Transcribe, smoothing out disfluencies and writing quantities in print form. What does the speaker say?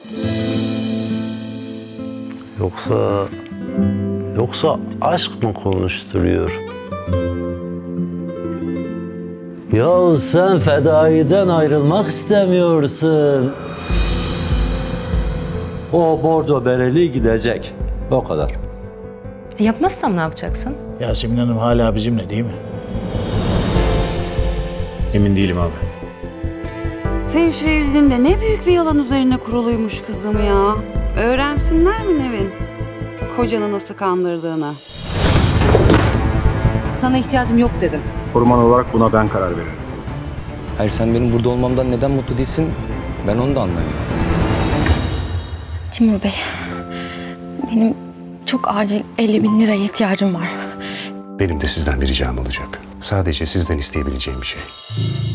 Yoksa aşk mı konuşturuyor? Ya sen fedaiden ayrılmak istemiyorsun. O bordo bereli gidecek. O kadar. Yapmazsam ne yapacaksın? Yasemin Hanım hala bizimle değil mi? Emin değilim abi. Senin şu evliliğinde ne büyük bir yalan üzerine kuruluymuş kızım ya. Öğrensinler mi Nevin? Kocanı nasıl kandırdığını. Sana ihtiyacım yok dedim. Koruman olarak buna ben karar veririm. Hayır, sen benim burada olmamdan neden mutlu değilsin? Ben onu da anlamıyorum. Timur Bey, benim çok acil 50.000 liraya ihtiyacım var. Benim de sizden bir ricam olacak. Sadece sizden isteyebileceğim bir şey.